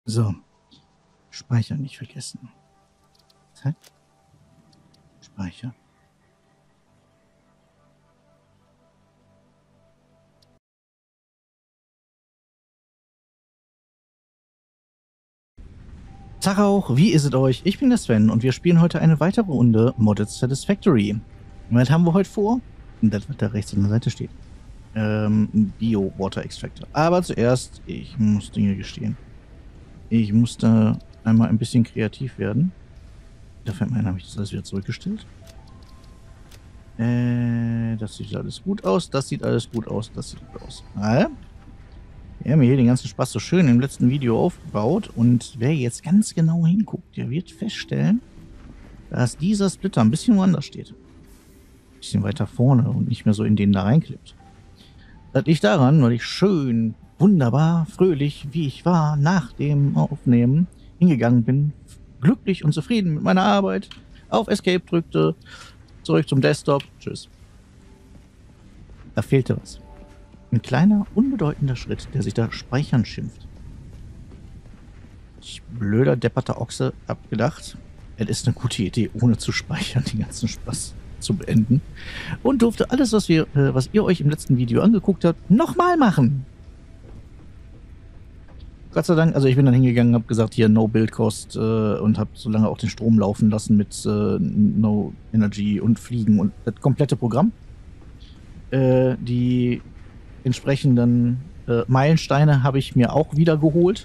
So, speichern nicht vergessen. Zack. Speichern. Tag auch, wie ist es euch? Ich bin der Sven und wir spielen heute eine weitere Runde Modded Satisfactory. Und was haben wir heute vor? Das, was da rechts an der Seite steht. Bio Water Extractor. Aber zuerst, ich muss Dinge gestehen. Ich musste einmal ein bisschen kreativ werden. Da fällt mir ein, habe ich das alles wieder zurückgestellt? Das sieht alles gut aus, das sieht alles gut aus, das sieht gut aus. Wir haben hier den ganzen Spaß so schön im letzten Video aufgebaut und wer jetzt ganz genau hinguckt, der wird feststellen, dass dieser Splitter ein bisschen woanders steht. Ein bisschen weiter vorne und nicht mehr so in den da reinklippt. Das liegt daran, weil ich schön, wunderbar, fröhlich, wie ich war, nach dem Aufnehmen hingegangen bin, glücklich und zufrieden mit meiner Arbeit, auf Escape drückte, zurück zum Desktop, tschüss. Da fehlte was. Ein kleiner, unbedeutender Schritt, der sich da Speichern schimpft. Ich blöder, depperter Ochse hab gedacht, es ist eine gute Idee, ohne zu speichern, den ganzen Spaß zu beenden. Und durfte alles, was ihr euch im letzten Video angeguckt habt, nochmal machen. Gott sei Dank, also ich bin dann hingegangen, habe gesagt, hier No Build Cost und habe so lange auch den Strom laufen lassen mit No Energy und Fliegen und das komplette Programm. Die entsprechenden Meilensteine habe ich mir auch wieder geholt.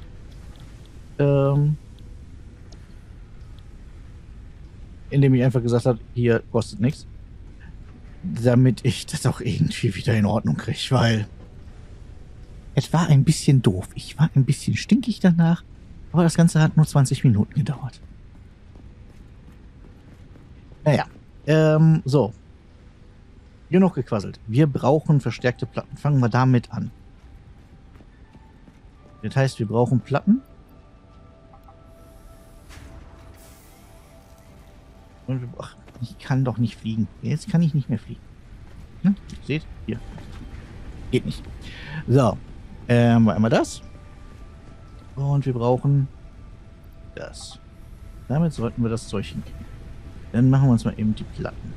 Indem ich einfach gesagt habe, hier kostet nichts. Damit ich das auch irgendwie wieder in Ordnung kriege, weil es war ein bisschen doof. Ich war ein bisschen stinkig danach, aber das Ganze hat nur 20 Minuten gedauert. Naja, so. Genug gequasselt. Wir brauchen verstärkte Platten. Fangen wir damit an. Das heißt, wir brauchen Platten. Und wir, ach, ich kann doch nicht fliegen. Jetzt kann ich nicht mehr fliegen. Hm? Seht? Hier. Geht nicht. So. Einmal das. Und wir brauchen das. Damit sollten wir das Zeug hinkriegen. Dann machen wir uns mal eben die Platten.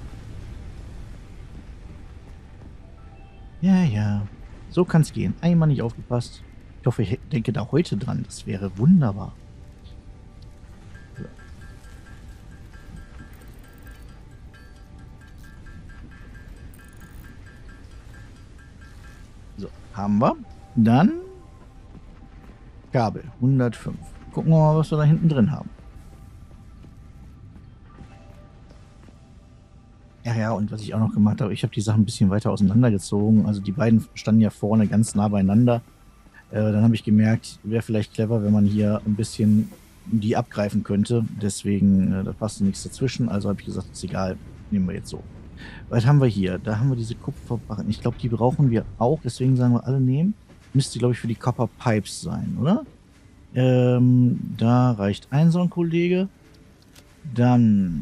Ja, ja. So kann es gehen. Einmal nicht aufgepasst. Ich hoffe, ich denke da heute dran. Das wäre wunderbar. So, haben wir. Dann Kabel 105. Gucken wir mal, was wir da hinten drin haben. Ja, ja, und was ich auch noch gemacht habe, ich habe die Sachen ein bisschen weiter auseinandergezogen. Also die beiden standen ja vorne ganz nah beieinander. Dann habe ich gemerkt, wäre vielleicht clever, wenn man hier ein bisschen die abgreifen könnte. Deswegen, da passte nichts dazwischen. Also habe ich gesagt, ist egal, nehmen wir jetzt so. Was haben wir hier? Da haben wir diese Kupferbarren. Ich glaube, die brauchen wir auch. Deswegen sagen wir alle nehmen. Müsste, glaube ich, für die Copper Pipes sein, oder? Da reicht ein so ein Kollege. Dann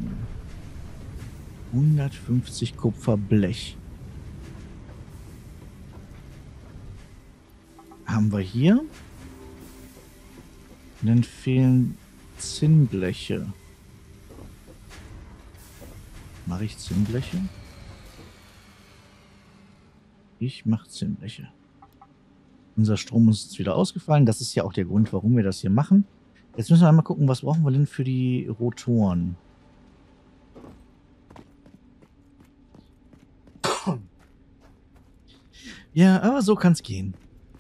150 Kupferblech. Haben wir hier. Dann fehlen Zinnbleche. Mache ich Zinnbleche? Ich mache Zinnbleche. Unser Strom ist jetzt wieder ausgefallen. Das ist ja auch der Grund, warum wir das hier machen. Jetzt müssen wir einmal gucken, was brauchen wir denn für die Rotoren? Ja, aber so kann es gehen.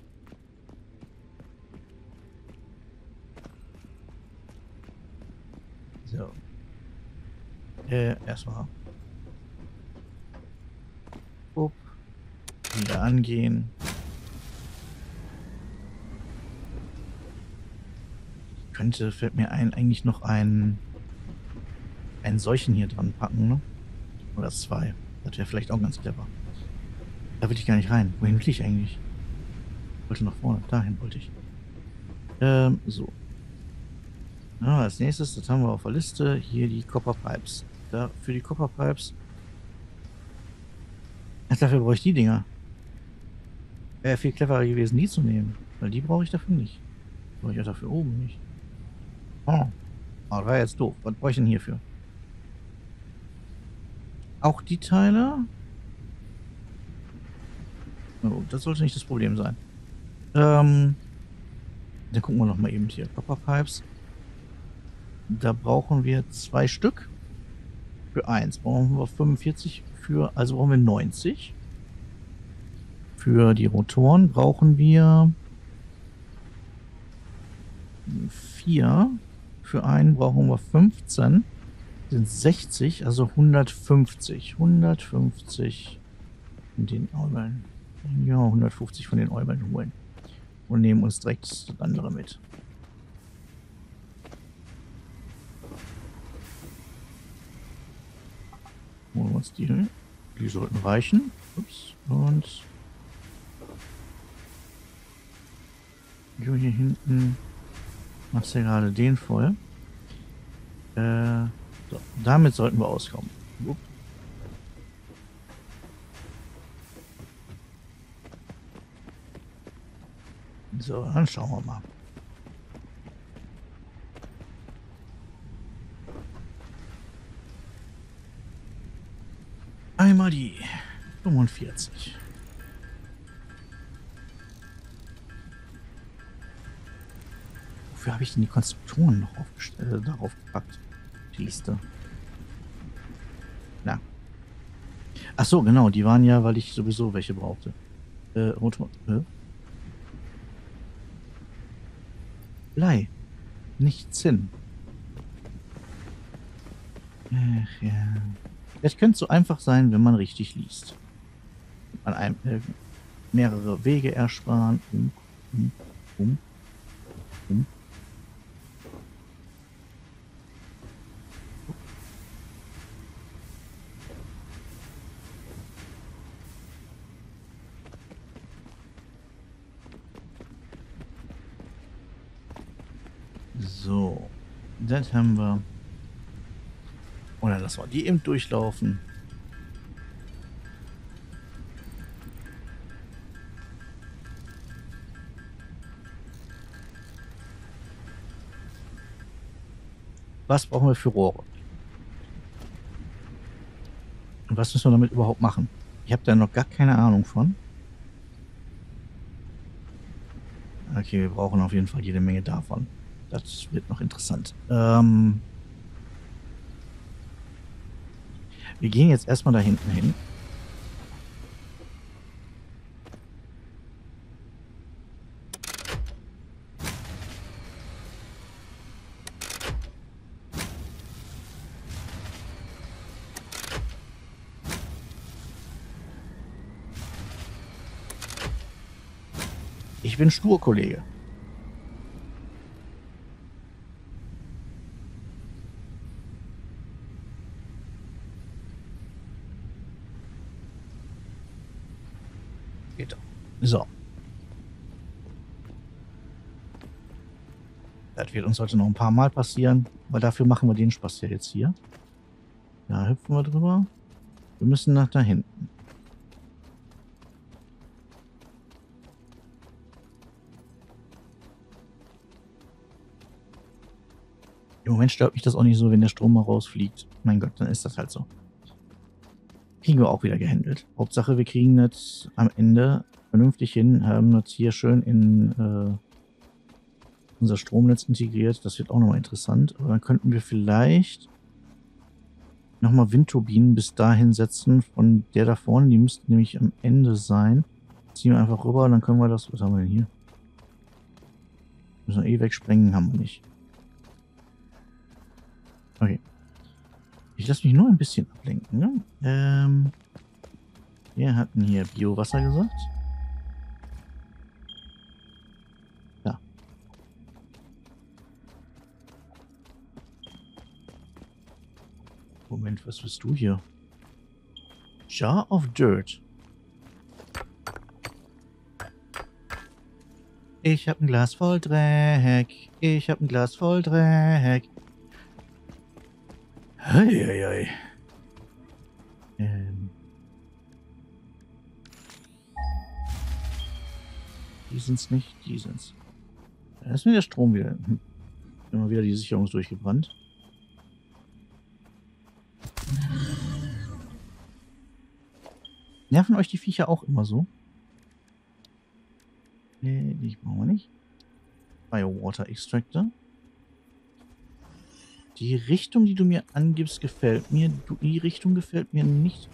So. Erstmal. Upp. Wieder angehen. Könnte, fällt mir ein, eigentlich noch einen solchen hier dran packen, ne? Oder zwei. Das wäre vielleicht auch ganz clever. Da will ich gar nicht rein. Wohin will ich eigentlich? Ich wollte nach vorne. Dahin wollte ich. So. Ja, als nächstes, das haben wir auf der Liste, hier die Copper Pipes. Da, für die Copper Pipes. Dafür brauche ich die Dinger. Wäre viel cleverer gewesen, die zu nehmen. Weil die brauche ich dafür nicht. Brauche ich ja dafür oben nicht. Oh, das war jetzt doof. Was brauche ich denn hierfür? Auch die Teile? Oh, das sollte nicht das Problem sein. Dann gucken wir noch mal eben hier. Copper Pipes. Da brauchen wir 2 Stück. Für 1 brauchen wir 45. Also brauchen wir 90. Für die Rotoren brauchen wir 4. Für einen brauchen wir 15. Sind 60, also 150. 150 von den Äumeln. Ja, 150 von den Äumeln holen. Und nehmen uns direkt das andere mit. Holen wir uns die. Die sollten reichen. Ups. Und hier hinten machst du ja gerade den voll. So, damit sollten wir auskommen. Upp. So, dann schauen wir mal. Einmal die 45. Wofür habe ich denn die Konstruktoren noch darauf gepackt? Die Liste. Na. Ach so, genau. Die waren ja, weil ich sowieso welche brauchte. Blei. Nicht Zinn. Ach ja. Es könnte so einfach sein, wenn man richtig liest. An einem mehrere Wege ersparen. So. Das haben wir. Oder lassen wir die eben durchlaufen. Was brauchen wir für Rohre? Und was müssen wir damit überhaupt machen? Ich habe da noch gar keine Ahnung von. Okay, wir brauchen auf jeden Fall jede Menge davon. Das wird noch interessant. Wir gehen jetzt erstmal da hinten hin. Ich bin stur, Kollege. Geht doch. So. Das wird uns heute noch ein paar Mal passieren, weil dafür machen wir den Spaß ja jetzt hier. Da hüpfen wir drüber. Wir müssen nach da hinten. Im Moment stört mich das auch nicht so, wenn der Strom mal rausfliegt. Mein Gott, dann ist das halt so. Kriegen wir auch wieder gehandelt. Hauptsache, wir kriegen das am Ende vernünftig hin, haben das hier schön in unser Stromnetz integriert. Das wird auch nochmal interessant. Aber dann könnten wir vielleicht nochmal Windturbinen bis dahin setzen von der da vorne. Die müssten nämlich am Ende sein. Ziehen wir einfach rüber und dann können wir das... Was haben wir denn hier? Müssen wir eh wegsprengen, haben wir nicht. Okay. Ich lasse mich nur ein bisschen ablenken. Ne? Wir hatten hier Biowasser gesagt. Ja. Moment, was bist du hier? Jar of Dirt. Ich habe ein Glas voll Dreck. Ich habe ein Glas voll Dreck. Heieiei. Die sind's nicht, die sind's. Da ist mir der Strom wieder. Immer wieder die Sicherung ist durchgebrannt. Nerven euch die Viecher auch immer so? Nee, die brauchen wir nicht. Biowater Extractor. Die Richtung, die du mir angibst, gefällt mir. Die Richtung gefällt mir nicht.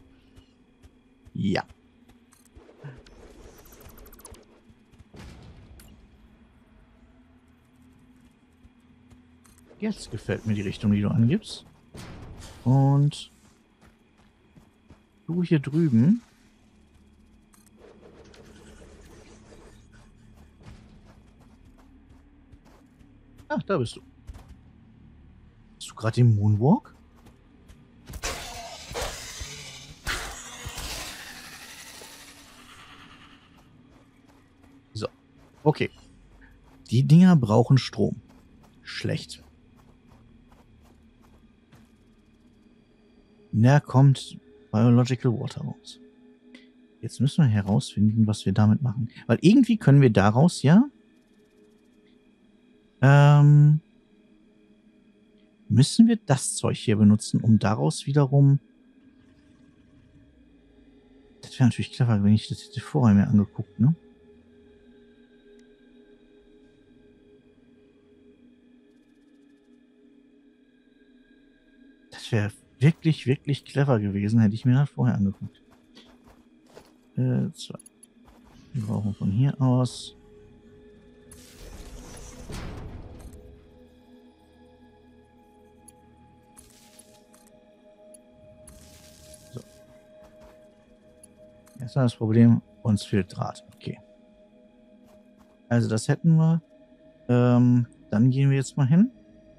Ja. Jetzt gefällt mir die Richtung, die du angibst. Und du hier drüben. Ach, da bist du. Hast du gerade den Moonwalk? So. Okay. Die Dinger brauchen Strom. Schlecht. Da kommt Biological Water raus. Jetzt müssen wir herausfinden, was wir damit machen. Weil irgendwie können wir daraus ja müssen wir das Zeug hier benutzen, um daraus wiederum... Das wäre natürlich clever, wenn ich das hätte vorher mir angeguckt, ne? Das wäre wirklich, wirklich clever gewesen, hätte ich mir das vorher angeguckt. So. Wir brauchen von hier aus... So. Jetzt war das Problem, uns fehlt Draht. Okay. Also das hätten wir. Dann gehen wir jetzt mal hin.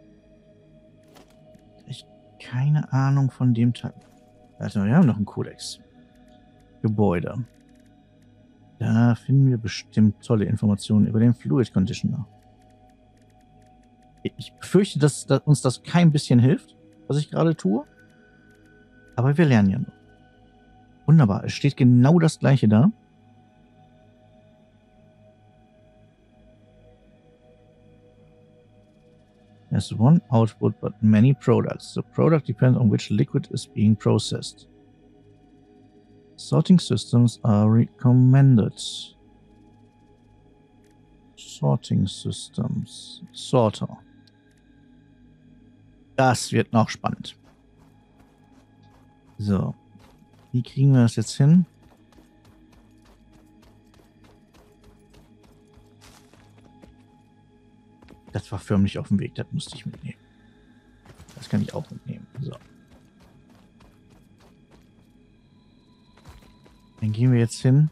Ich keine Ahnung von dem Teil. Warte mal, wir haben noch einen Kodex. Gebäude. Da finden wir bestimmt tolle Informationen über den Fluid Conditioner. Ich befürchte, dass uns das kein bisschen hilft, was ich gerade tue. Aber wir lernen ja noch. Wunderbar, es steht genau das gleiche da. There's one output, but many products. The product depends on which liquid is being processed. Sorting systems are recommended. Sorting systems. Sorter. Das wird noch spannend. So. Wie kriegen wir das jetzt hin? Das war förmlich auf dem Weg. Das musste ich mitnehmen. Das kann ich auch mitnehmen. So. Dann gehen wir jetzt hin.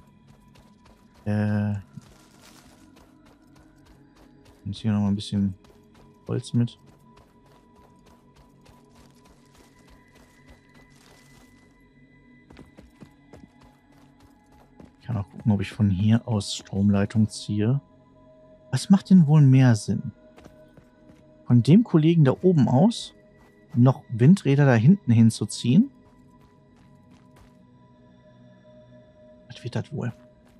Jetzt hier noch mal ein bisschen Holz mit. Ich kann auch gucken, ob ich von hier aus Stromleitung ziehe. Was macht denn wohl mehr Sinn? Von dem Kollegen da oben aus noch Windräder da hinten hinzuziehen? Was wird das wohl?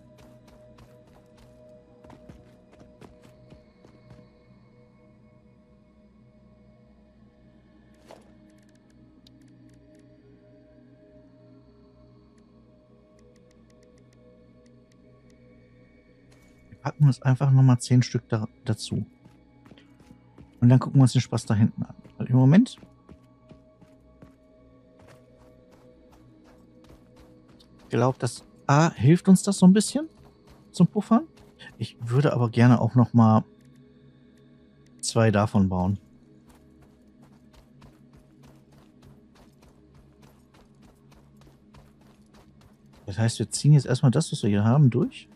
Wir packen uns einfach nochmal 10 Stück dazu. Und dann gucken wir uns den Spaß da hinten an. Weil im Moment... Ich glaube, das hilft uns das so ein bisschen zum Puffern. Ich würde aber gerne auch noch mal 2 davon bauen. Das heißt, wir ziehen jetzt erstmal das, was wir hier haben, durch.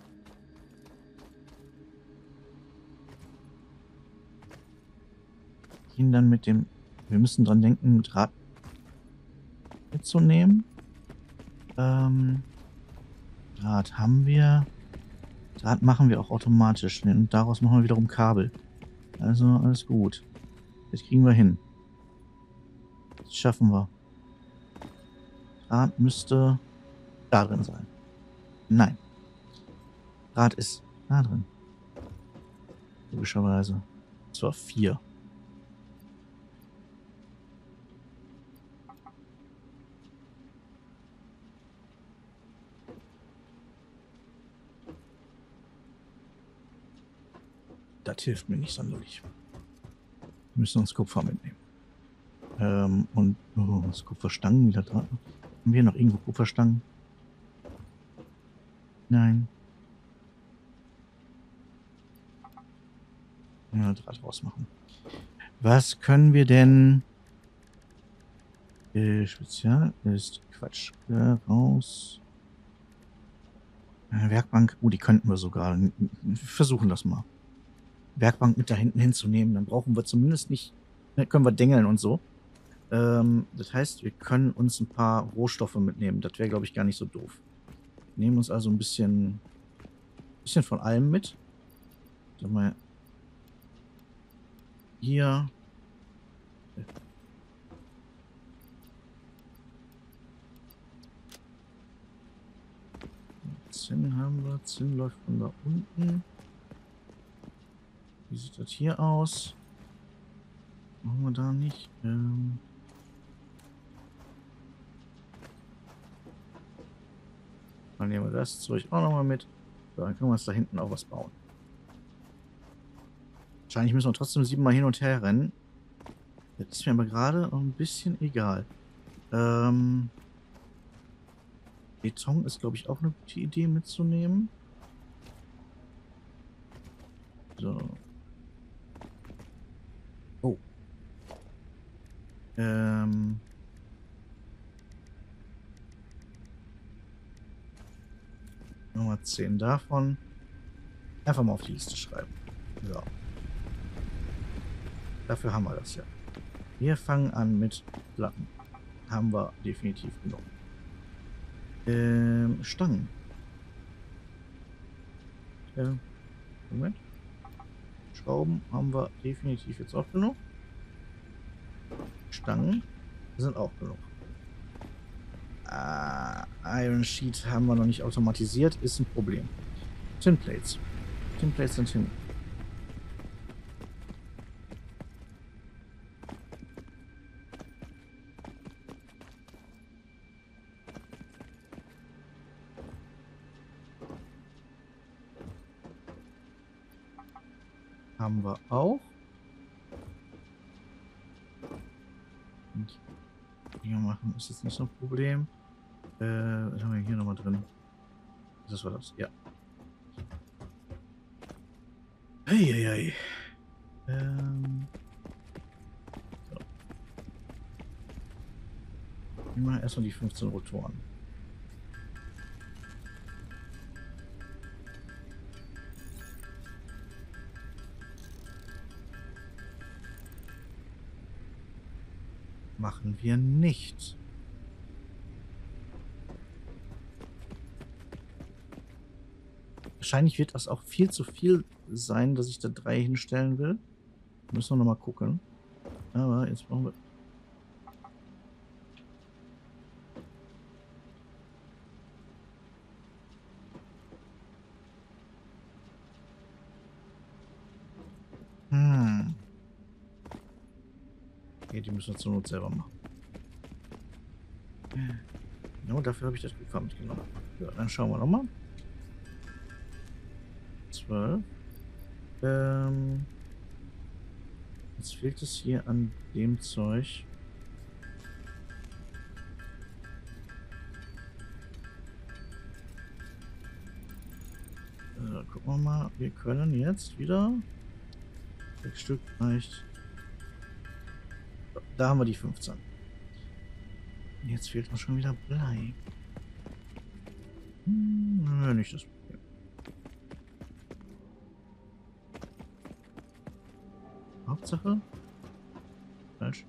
Gehen dann mit dem... Wir müssen dran denken, Draht mitzunehmen. Draht haben wir. Draht machen wir auch automatisch. Und daraus machen wir wiederum Kabel. Also alles gut. Das kriegen wir hin. Das schaffen wir. Draht müsste da drin sein. Nein. Draht ist da drin. Logischerweise. Das war 4. Das hilft mir nicht sonderlich. Wir müssen uns Kupfer mitnehmen. Und das Kupferstangen wieder dran. Haben wir noch irgendwo Kupferstangen? Nein. Ja, Draht rausmachen. Was können wir denn? Spezial ist Quatsch. Raus. Werkbank. Oh, die könnten wir sogar. Wir versuchen das mal. Werkbank mit da hinten hinzunehmen. Dann brauchen wir zumindest nicht. Ne, können wir dengeln und so. Das heißt, wir können uns ein paar Rohstoffe mitnehmen. Das wäre, glaube ich, gar nicht so doof. Wir nehmen uns also ein bisschen von allem mit. Sag mal. Hier. 10 haben wir. 10 läuft von da unten. Wie sieht das hier aus? Machen wir da nicht. Dann nehmen wir das Zeug auch nochmal mit. So, dann können wir uns da hinten auch was bauen. Wahrscheinlich müssen wir trotzdem 7 Mal hin und her rennen. Das ist mir aber gerade noch ein bisschen egal. Beton ist, glaube ich, auch eine gute Idee mitzunehmen. So. Oh. Nummer 10 davon. Einfach mal auf die Liste schreiben. So. Dafür haben wir das ja. Wir fangen an mit Platten. Haben wir definitiv genug. Stangen. Moment. Schrauben haben wir definitiv jetzt auch genug. Stangen sind auch genug. Iron Sheet haben wir noch nicht automatisiert. Ist ein Problem. Tinplates. Tinplates sind hin. Haben wir auch. Und Dinge machen ist jetzt nicht so ein Problem. Was haben wir hier nochmal drin? Das war das, ja. Eieiei. So. Wir machen erstmal die 15 Rotoren. Machen wir nicht. Wahrscheinlich wird das auch viel zu viel sein, dass ich da 3 hinstellen will. Müssen wir nochmal gucken. Aber jetzt brauchen wir... Okay, die müssen wir zur Not selber machen. Genau dafür habe ich das Kupfer mitgenommen. Ja, dann schauen wir nochmal. 12. Jetzt fehlt es hier an dem Zeug. Gucken wir mal. Wir können jetzt wieder 6 Stück reicht. Da haben wir die 15. Jetzt fehlt uns schon wieder Blei. Nicht das Problem. Hauptsache. Falsch.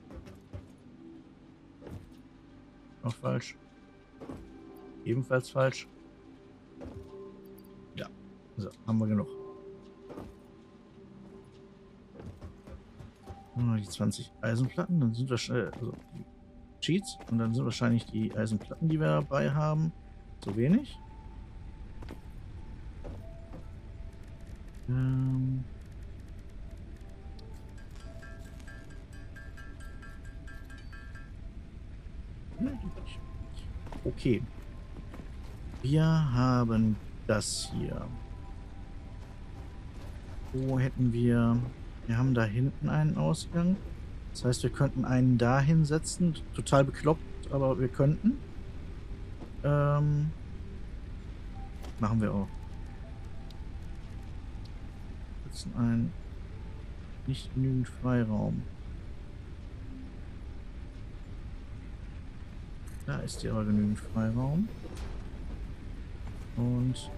Noch falsch. Ebenfalls falsch. Ja. So, haben wir genug. Nur die 20 Eisenplatten, dann sind wir schnell, also die Cheats, und dann sind wahrscheinlich die Eisenplatten, die wir dabei haben, zu wenig. Ne, geht nicht. Okay. Wir haben das hier. Wo hätten wir... Wir haben da hinten einen Ausgang. Das heißt, wir könnten einen da hinsetzen. Total bekloppt, aber wir könnten. Machen wir auch. Setzen einen. Nicht genügend Freiraum. Da ist hier aber genügend Freiraum. Und...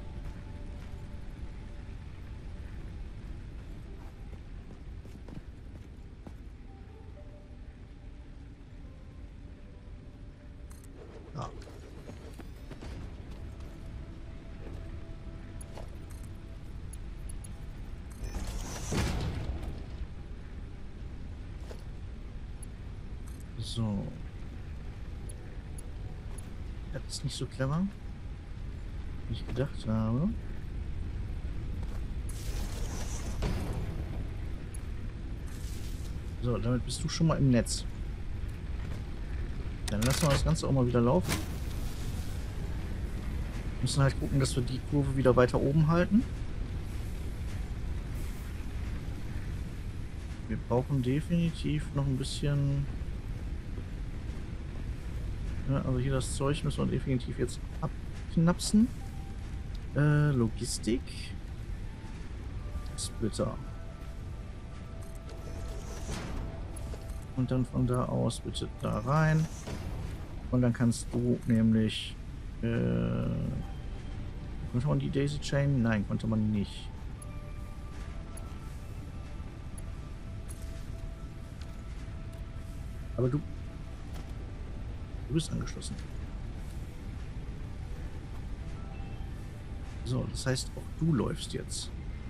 Ja. So. Das ist nicht so clever, wie ich gedacht habe. So, damit bist du schon mal im Netz. Dann lassen wir das Ganze auch mal wieder laufen. Müssen halt gucken, dass wir die Kurve wieder weiter oben halten. Wir brauchen definitiv noch ein bisschen... Ja, also hier das Zeug müssen wir definitiv jetzt abknapsen. Logistik. Splitter. Und dann von da aus bitte da rein. Und dann kannst du nämlich... konnte man die Daisy Chain? Nein, konnte man nicht. Aber du bist angeschlossen. So, das heißt, auch du läufst jetzt.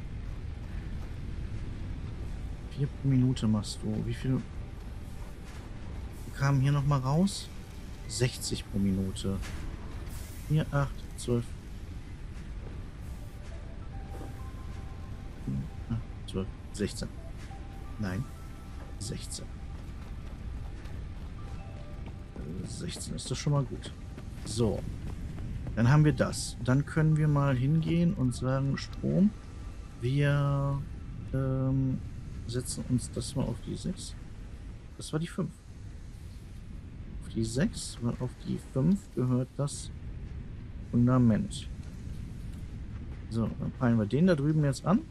4 pro Minute machst du. Wie viel kamen hier nochmal raus? 60 pro Minute. 4, 8, 12. 8, 12, 16. Nein, 16. 16 ist das schon mal gut. So. Dann haben wir das. Dann können wir mal hingehen und sagen, Strom. Wir setzen uns das mal auf die 6. Das war die 5. Auf die 6, weil auf die 5 gehört das Fundament. So, dann peilen wir den da drüben jetzt an.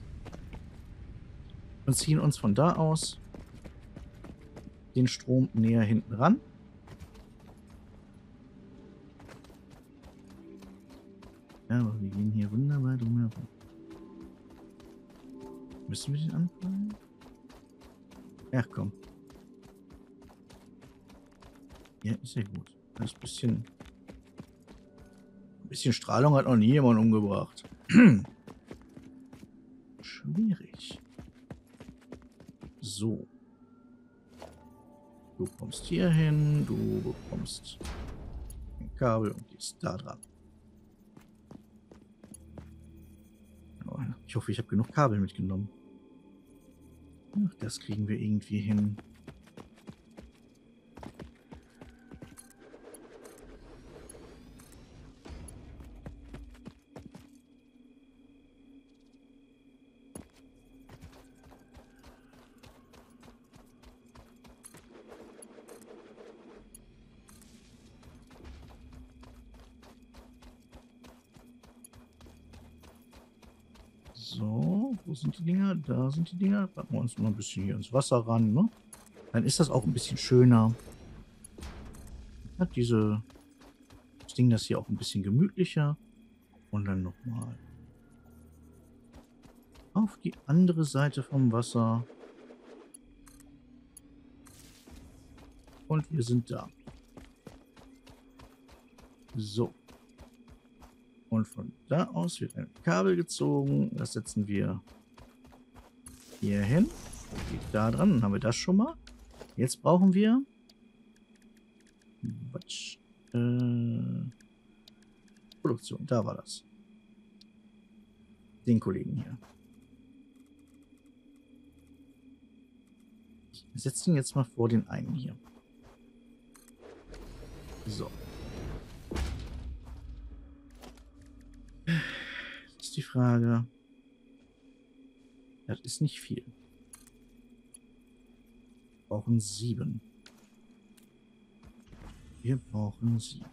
Und ziehen uns von da aus den Strom näher hinten ran. Ja, aber wir gehen hier wunderbar drumherum. Müssen wir den anpeilen? Ach komm. Ja, ist ja gut. Das bisschen Strahlung hat noch nie jemand umgebracht. Schwierig. So. Du kommst hier hin, du bekommst ein Kabel und gehst da dran. Ich hoffe, ich habe genug Kabel mitgenommen. Ach, das kriegen wir irgendwie hin. So, wo sind die Dinger? Da sind die Dinger. Packen wir uns mal ein bisschen hier ins Wasser ran, ne? Dann ist das auch ein bisschen schöner. Hat das Ding das hier auch ein bisschen gemütlicher. Und dann nochmal auf die andere Seite vom Wasser. Und wir sind da. So. Und von da aus wird ein Kabel gezogen. Das setzen wir hier hin. Geht da dran. Dann haben wir das schon mal. Jetzt brauchen wir Produktion. Da war das. Den Kollegen hier. Ich setze ihn jetzt mal vor den einen hier. So. Jetzt ist die Frage. Das ist nicht viel. Wir brauchen 7. Wir brauchen 7.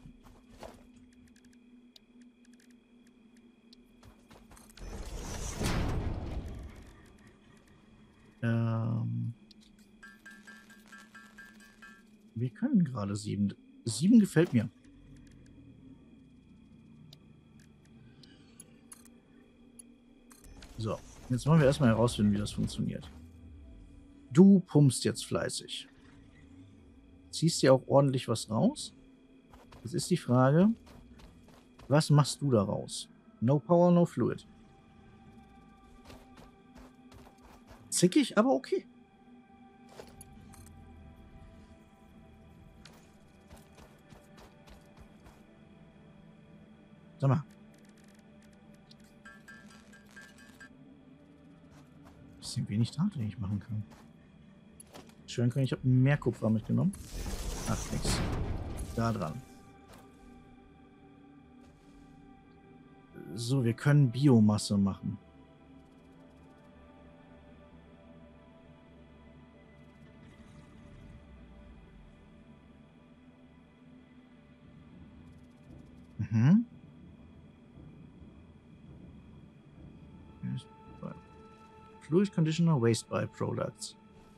Wir können gerade 7. 7 gefällt mir. So, jetzt wollen wir erstmal herausfinden, wie das funktioniert. Du pumpst jetzt fleißig. Ziehst dir auch ordentlich was raus. Jetzt ist die Frage, was machst du daraus? No power, no fluid. Zickig, aber okay. Sag mal. Bisschen wenig Draht, den ich machen kann. Schön können, ich habe mehr Kupfer mitgenommen. Ach, nix. Da dran. So, wir können Biomasse machen. Mhm. Fluid Conditioner Waste Byproducts.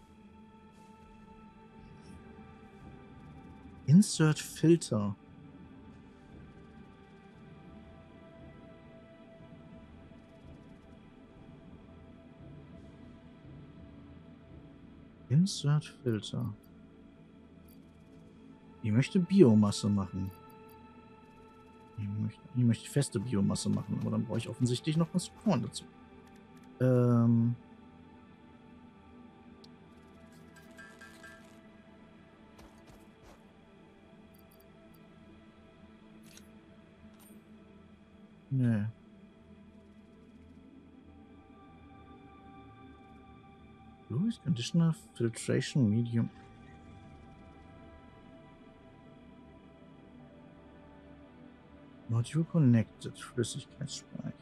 Insert Filter. Insert Filter. Ich möchte Biomasse machen. Ich möchte feste Biomasse machen, aber dann brauche ich offensichtlich noch was Korn dazu. Nee. Fluid Conditioner Filtration Medium. Module connected. Flüssigkeitsspeicher.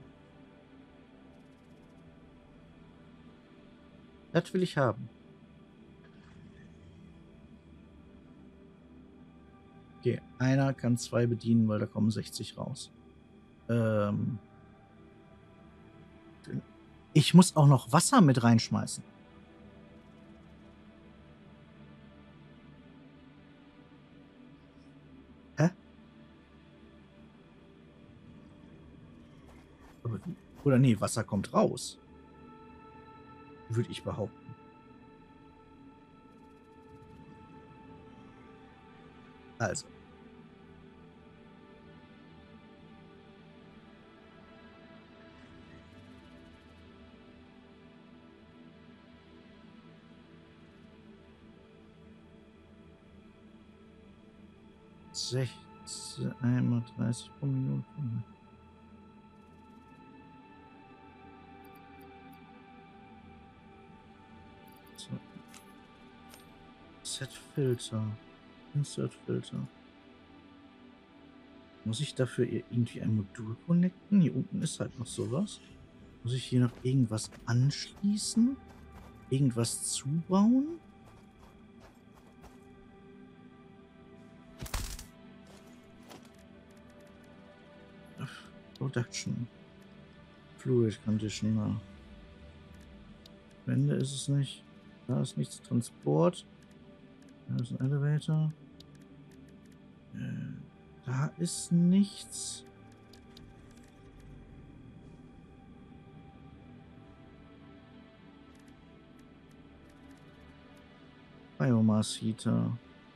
Das will ich haben. Okay, einer kann 2 bedienen, weil da kommen 60 raus. Ich muss auch noch Wasser mit reinschmeißen. Hä? Oder nee, Wasser kommt raus. Würde ich behaupten. Also. Einmal 30 pro Minute. So. Set Filter. Insert Filter. Muss ich dafür irgendwie ein Modul connecten? Hier unten ist halt noch sowas. Muss ich hier noch irgendwas anschließen? Irgendwas zubauen? Production. Fluid Conditioner. Wände ist es nicht. Da ist nichts. Transport. Da ist ein Elevator. Da ist nichts. Biomass Heater.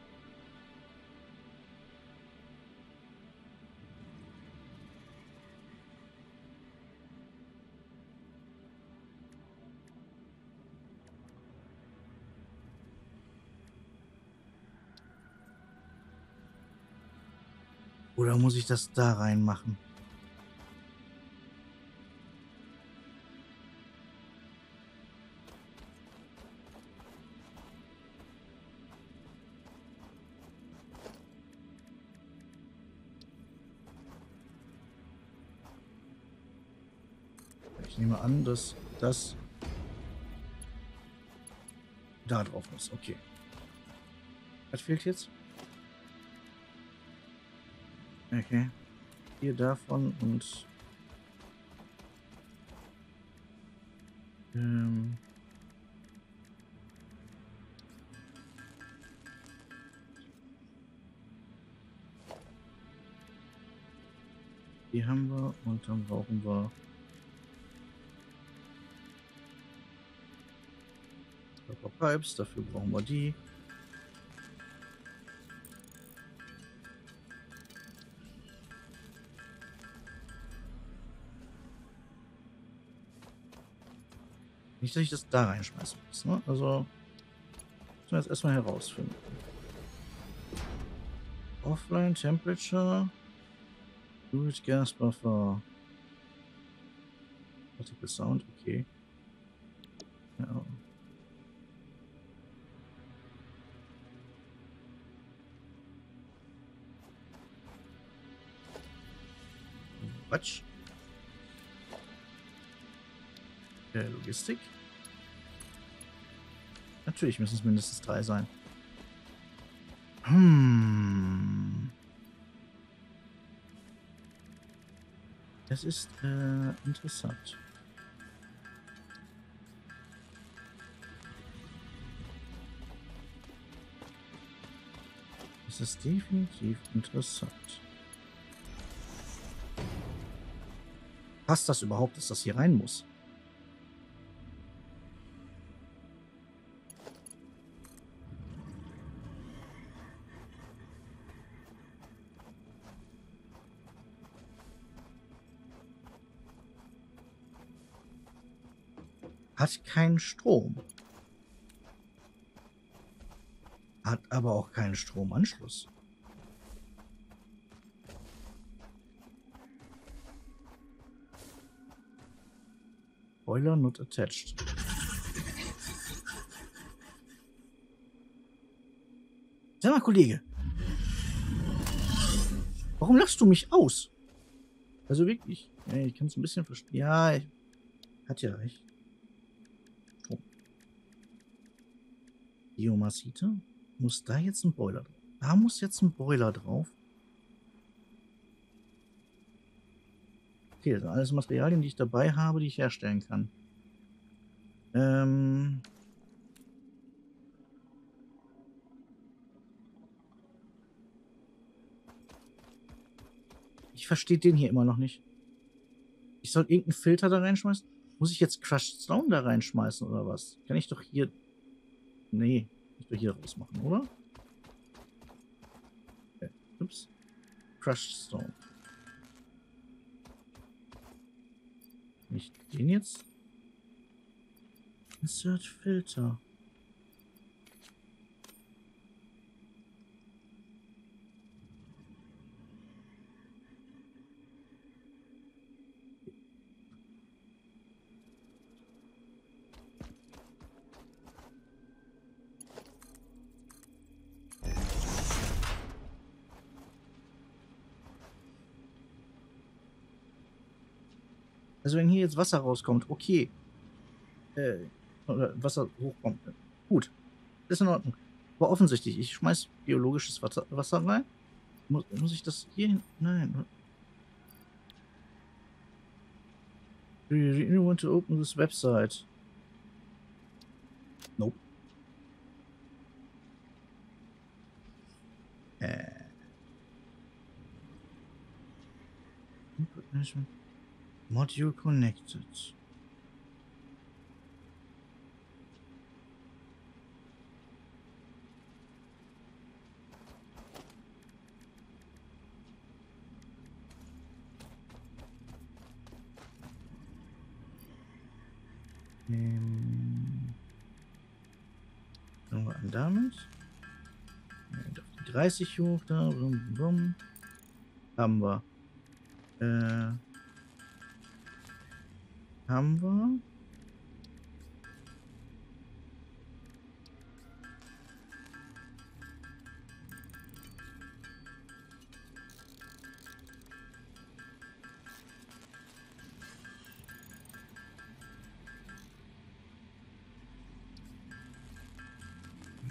Oder muss ich das da reinmachen? Ich nehme an, dass das da drauf muss. Okay. Was fehlt jetzt? Okay. Hier davon und die haben wir und dann brauchen wir Pipes, dafür brauchen wir die. Nicht, dass ich das da reinschmeißen muss, ne? Also müssen wir jetzt erstmal herausfinden. Offline Temperature. Fluid Gas Buffer. Particle Sound, okay. Ja. Quatsch. Logistik. Natürlich müssen es mindestens 3 sein. Das ist interessant. Das ist definitiv interessant. Passt das überhaupt, dass das hier rein muss? Hat keinen Strom. Hat aber auch keinen Stromanschluss. Boiler not attached. Sag mal, Kollege. Warum lachst du mich aus? Also wirklich. Ja, ich kann es ein bisschen verstehen. Ja, hat ja recht. Oh. Biomassite? Muss da jetzt ein Boiler drauf? Da muss jetzt ein Boiler drauf. Okay, das sind alles Materialien, die ich dabei habe, die ich herstellen kann. Ich verstehe den hier immer noch nicht. Ich soll irgendeinen Filter da reinschmeißen? Muss ich jetzt Crushed Stone da reinschmeißen oder was? Kann ich doch hier... Nee, kann ich doch hier rausmachen, oder? Okay. Ups. Crushed Stone. Nicht den jetzt? Insert Filter. Also wenn hier jetzt Wasser rauskommt, okay. Oder Wasser hochkommt. Gut. Ist in Ordnung. Aber offensichtlich, ich schmeiß biologisches Wasser rein. Muss ich das hier hin? Nein. Do you really want to open this website? Nope. Input management. Module connected. Fangen wir an damit. Auf die 30 hoch, da. Bum, bum. Haben wir. Haben wir.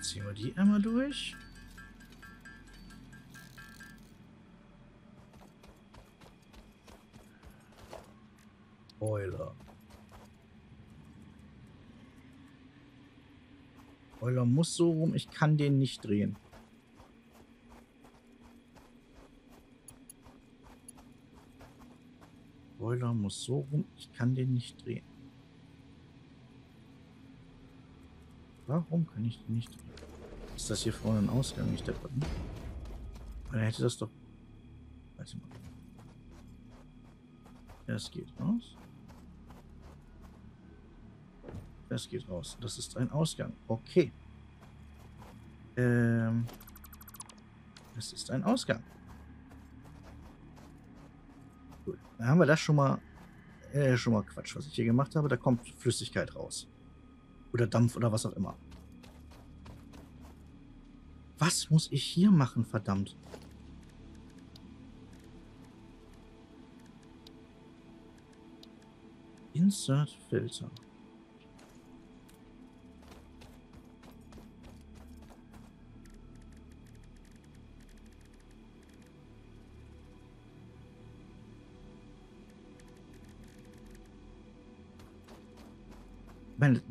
Ziehen wir die einmal durch. Boiler. Boiler muss so rum. Ich kann den nicht drehen. Boiler muss so rum. Ich kann den nicht drehen. Warum kann ich den nicht drehen? Ist das hier vorne ein Ausgang, nicht der Button? Dann hätte das doch... Warte mal. Das geht raus. Das geht raus. Das ist ein Ausgang. Okay. Das ist ein Ausgang. Gut. Dann haben wir das schon mal Quatsch, was ich hier gemacht habe. Da kommt Flüssigkeit raus. Oder Dampf oder was auch immer. Was muss ich hier machen, verdammt? Insert Filter. Ich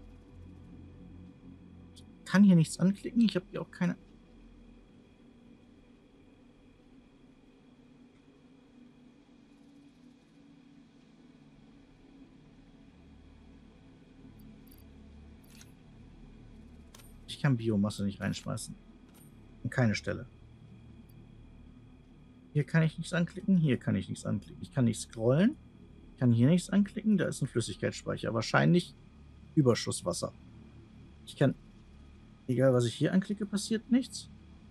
kann hier nichts anklicken. Ich habe hier auch keine... Ich kann Biomasse nicht reinschmeißen. An keine Stelle. Hier kann ich nichts anklicken. Hier kann ich nichts anklicken. Ich kann nicht scrollen. Ich kann hier nichts anklicken. Da ist ein Flüssigkeitsspeicher. Wahrscheinlich Überschusswasser. Ich kann... Egal, was ich hier anklicke, passiert nichts.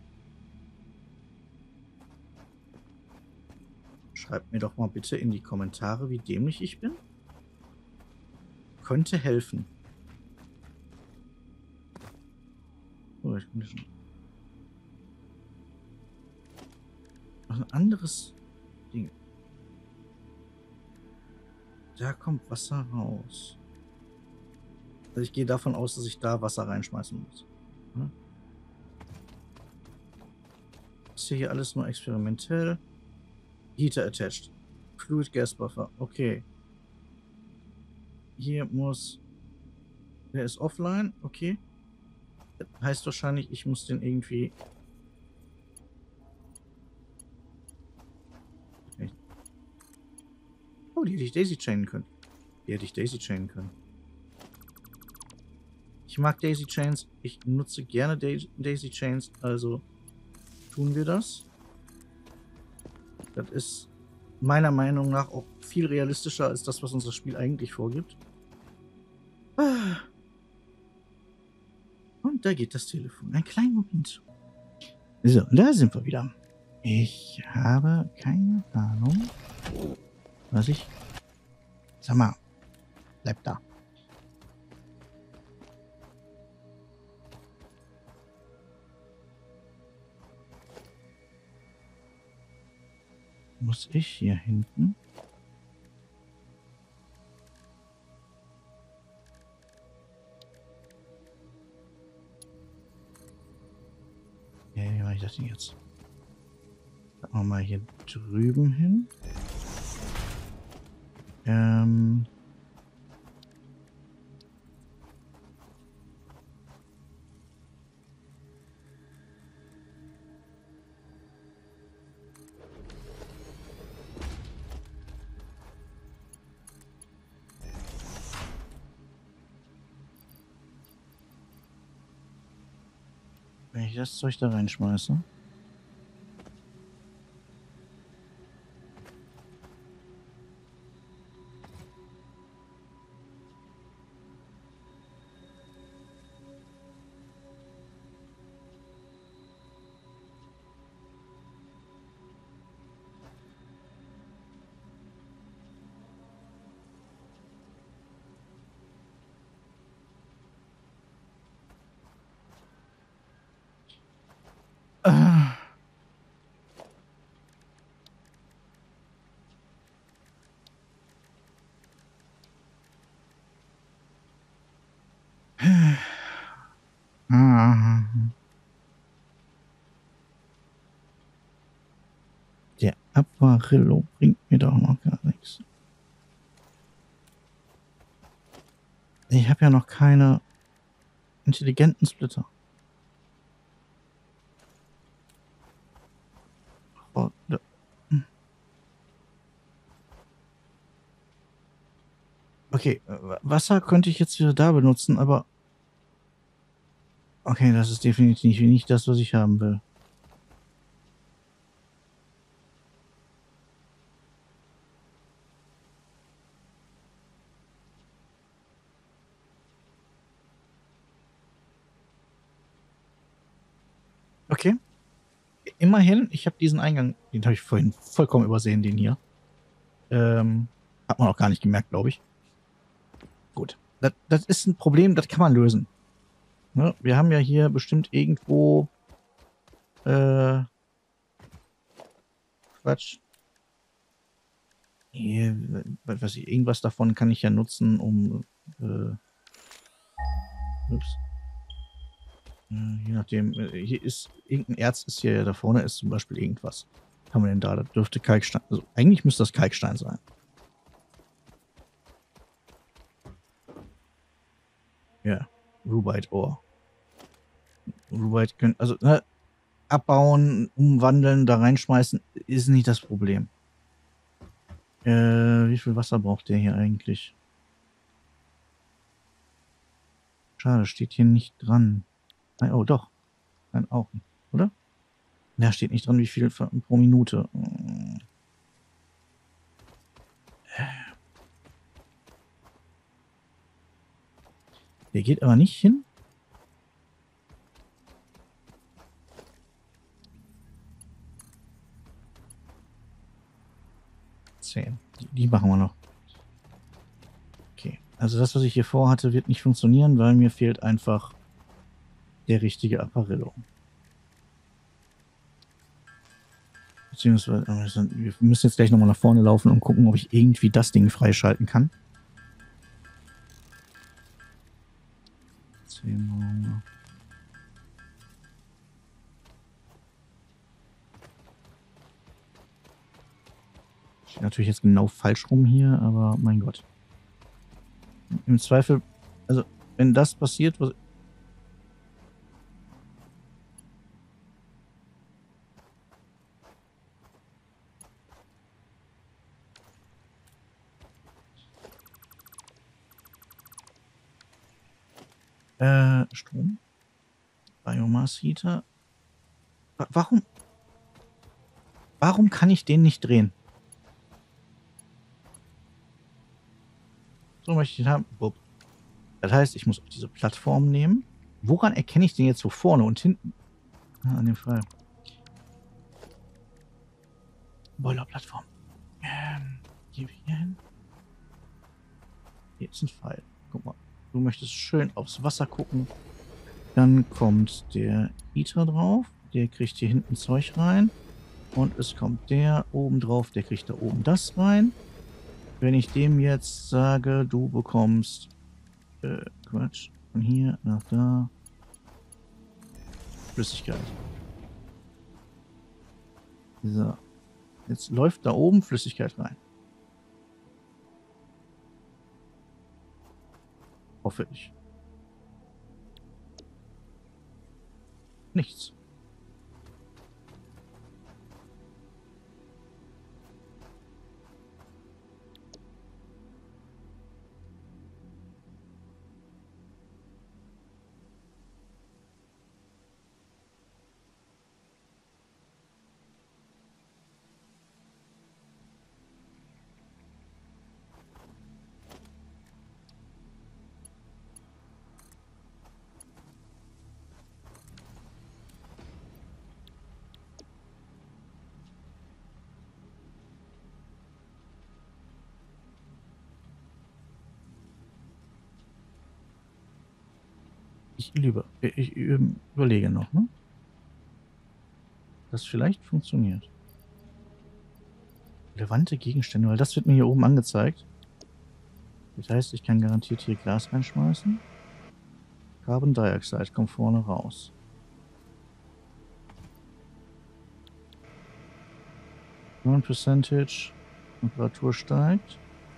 Schreibt mir doch mal bitte in die Kommentare, wie dämlich ich bin. Könnte helfen. Oh, ich bin schon... Noch ein anderes Ding. Da kommt Wasser raus. Also ich gehe davon aus, dass ich da Wasser reinschmeißen muss. Hm? Ist hier alles nur experimentell. Heater attached. Fluid Gas Buffer. Okay. Hier muss... Der ist offline. Okay. Das heißt wahrscheinlich, ich muss den irgendwie... Oh, die hätte ich Daisy chainen können. Ich mag Daisy Chains. Ich nutze gerne Daisy Chains. Also tun wir das. Das ist meiner Meinung nach auch viel realistischer als das, was unser Spiel eigentlich vorgibt. Und da geht das Telefon. Ein kleiner Moment. So, da sind wir wieder. Ich habe keine Ahnung, was ich... Sag mal, bleib da. Muss ich hier hinten? Ja, wie mache ich das denn jetzt? Sagen wir mal hier drüben hin. Wenn ich das Zeug da reinschmeiße. Apparillo bringt mir doch noch gar nichts. Ich habe ja noch keine intelligenten Splitter. Oh, okay, Wasser könnte ich jetzt wieder da benutzen, aber... Okay, das ist definitiv nicht das, was ich haben will. Okay. Immerhin, ich habe diesen Eingang, den habe ich vorhin vollkommen übersehen, den hier. Hat man auch gar nicht gemerkt, glaube ich. Gut. Das ist ein Problem, das kann man lösen. Ne? Wir haben ja hier bestimmt irgendwo Quatsch. Hier, was ich, irgendwas davon kann ich ja nutzen, um ups. Je nachdem, hier ist irgendein Erz ist hier, da vorne ist zum Beispiel irgendwas. Was haben wir denn da? Das dürfte Kalkstein. Also eigentlich müsste das Kalkstein sein. Ja, Rubite Ore. Rubite können, also ne, abbauen, umwandeln, da reinschmeißen, ist nicht das Problem. Wie viel Wasser braucht der hier eigentlich? Schade, steht hier nicht dran. Nein, oh doch. Nein, auch nicht, oder? Ja, steht nicht dran, wie viel pro Minute. Der geht aber nicht hin. 10. Die machen wir noch. Okay. Also das, was ich hier vorhatte, wird nicht funktionieren, weil mir fehlt einfach der richtige Apparillo. Beziehungsweise, wir müssen jetzt gleich nochmal nach vorne laufen und gucken, ob ich irgendwie das Ding freischalten kann. 10 Mal. Steht natürlich jetzt genau falsch rum hier, aber mein Gott. Im Zweifel, also wenn das passiert, was... Strom? Biomass Heater? Warum kann ich den nicht drehen? So möchte ich den haben. Das heißt, ich muss auch diese Plattform nehmen. Woran erkenne ich den jetzt so vorne und hinten? Ah, an dem Fall. Boiler-Plattform. Gehen wir hier hin. Hier ist ein Pfeil. Guck mal. Du möchtest schön aufs Wasser gucken. Dann kommt der Heater drauf. Der kriegt hier hinten Zeug rein. Und es kommt der oben drauf. Der kriegt da oben das rein. Wenn ich dem jetzt sage, du bekommst Quatsch, von hier nach da Flüssigkeit. So. Jetzt läuft da oben Flüssigkeit rein. Hoffe ich. Nichts. Ich überlege noch, ne? Das vielleicht funktioniert. Relevante Gegenstände, weil das wird mir hier oben angezeigt. Das heißt, ich kann garantiert hier Glas reinschmeißen. Carbon Dioxide kommt vorne raus. 9%. Temperatur steigt.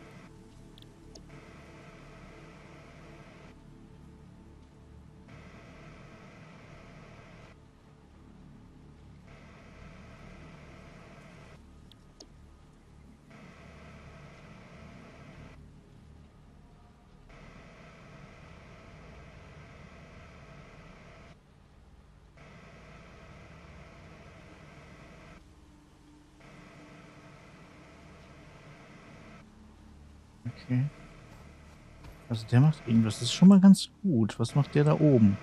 Okay. Also der macht irgendwas. Das ist schon mal ganz gut. Was macht der da oben?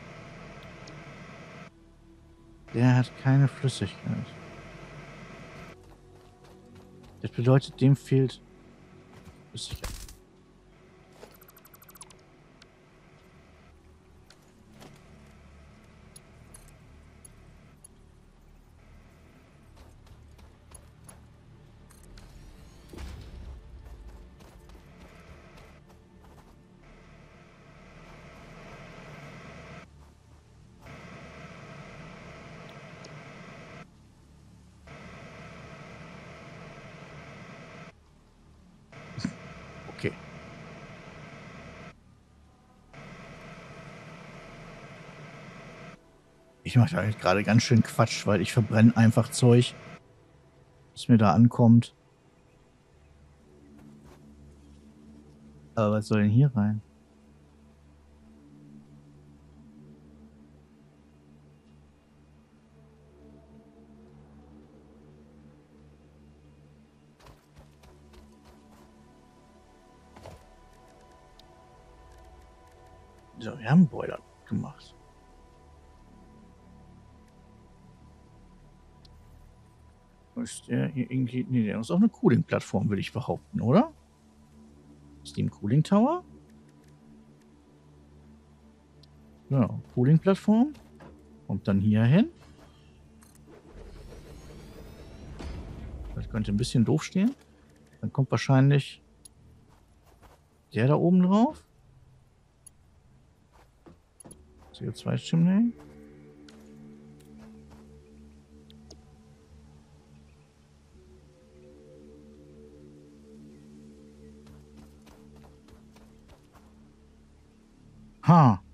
Der hat keine Flüssigkeit. Das bedeutet, dem fehlt Flüssigkeit. Okay. Ich mache da halt gerade ganz schön Quatsch, weil ich verbrenne einfach Zeug, was mir da ankommt. Aber was soll denn hier rein? So, wir haben einen Boiler gemacht. Ist der hier irgendwie. Nee, der ist auch eine Cooling-Plattform, würde ich behaupten, oder? Steam Cooling Tower? Ja, Cooling-Plattform. Kommt dann hier hin. Das könnte ein bisschen doof stehen. Dann kommt wahrscheinlich der da oben drauf. CO2-Chimney. Ha.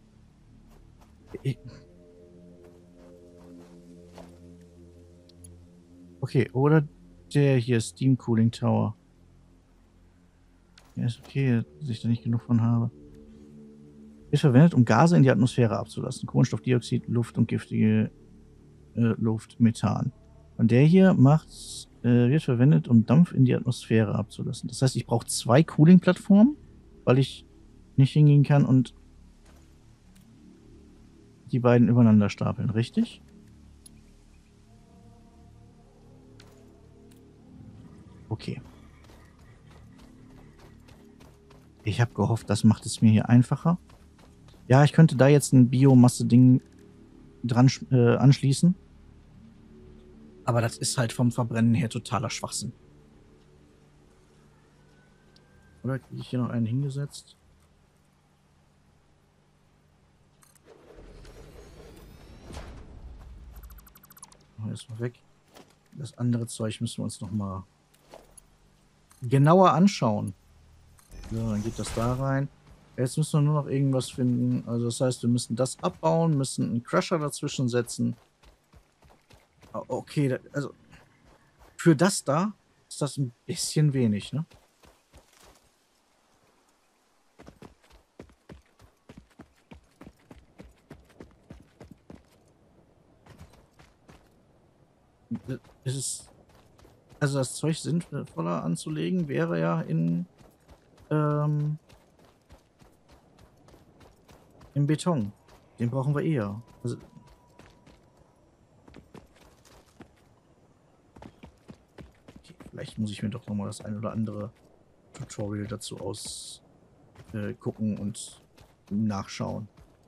Okay, oder der hier, Steam Cooling Tower. Ja, ist okay, dass ich da nicht genug von habe. Wird verwendet, um Gase in die Atmosphäre abzulassen. Kohlenstoffdioxid, Luft und giftige Luft, Methan. Und der hier wird verwendet, um Dampf in die Atmosphäre abzulassen. Das heißt, ich brauche 2 Cooling-Plattformen, weil ich nicht hingehen kann und die beiden übereinander stapeln, richtig? Okay. Ich habe gehofft, das macht es mir hier einfacher. Ja, ich könnte da jetzt ein Biomasse-Ding dran anschließen. Aber das ist halt vom Verbrennen her totaler Schwachsinn. Oder kriege ich hier noch einen hingesetzt? Erstmal weg. Das andere Zeug müssen wir uns noch mal genauer anschauen. So, dann geht das da rein. Jetzt müssen wir nur noch irgendwas finden. Also das heißt, wir müssen das abbauen, müssen einen Crusher dazwischen setzen. Okay, also für das da ist das ein bisschen wenig, ne? Es ist, also das Zeug sinnvoller anzulegen wäre ja im Beton. Den brauchen wir eher. Also, okay, vielleicht muss ich mir doch nochmal das ein oder andere Tutorial dazu gucken und nachschauen.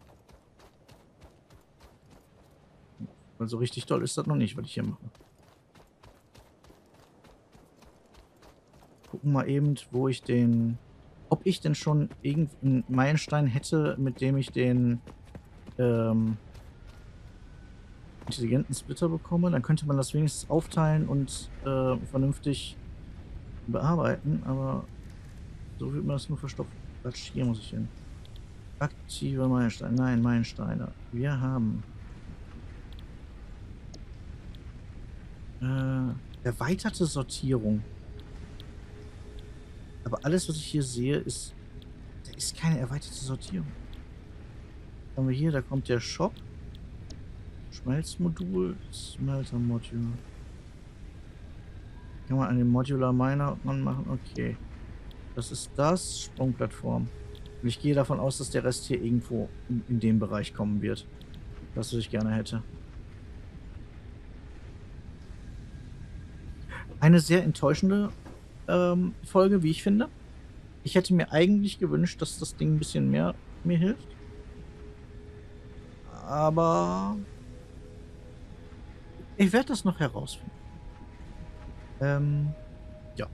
Weil so richtig toll ist das noch nicht, was ich hier mache. Gucken mal eben, wo ich den... Ob ich denn schon irgendeinen Meilenstein hätte, mit dem ich den intelligenten Splitter bekomme, dann könnte man das wenigstens aufteilen und vernünftig bearbeiten, aber so wird man das nur verstopfen. Quatsch, hier muss ich hin. Aktive Meilensteine. Nein, Meilensteine. Wir haben erweiterte Sortierung. Aber alles, was ich hier sehe, da ist keine erweiterte Sortierung. Was haben wir hier? Da kommt der Shop. Schmelzmodul, Smelter Module. Kann man an den Modular Miner machen? Okay. Das ist das. Sprungplattform. Und ich gehe davon aus, dass der Rest hier irgendwo in dem Bereich kommen wird. Das, was ich gerne hätte. Eine sehr enttäuschende Folge, wie ich finde. Ich hätte mir eigentlich gewünscht, dass das Ding ein bisschen mehr mir hilft. Aber ich werde das noch herausfinden. Ja.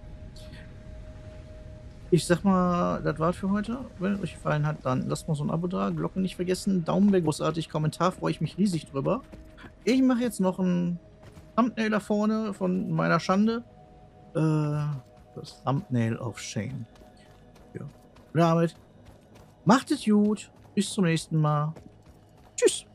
Ich sag mal, das war's für heute. Wenn es euch gefallen hat, dann lasst mal so ein Abo da. Glocke nicht vergessen. Daumen wäre großartig. Kommentar freue ich mich riesig drüber. Ich mache jetzt noch ein Thumbnail da vorne von meiner Schande. Das Thumbnail of Shame. Ja. Damit macht es gut. Bis zum nächsten Mal. Tschüss.